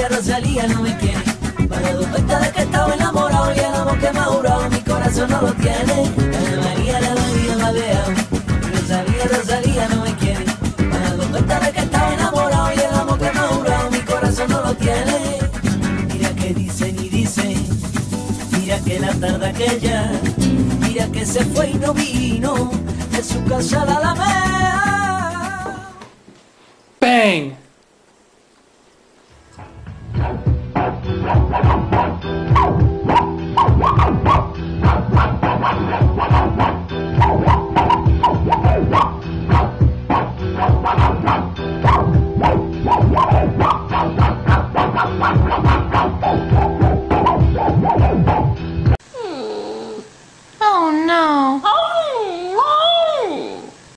Rosalía no me quiere. Me he dado cuenta de que estaba enamorado y el amor que me ha jurado mi corazón no lo tiene. La María me ha dejado. Rosalía no me quiere. Me he dado cuenta de que estaba enamorado y el amor que me ha jurado mi corazón no lo tiene. Mira que dicen y dicen, mira que la tarde aquella, mira que se fue y no vino de su casa a la Alameda. Bang!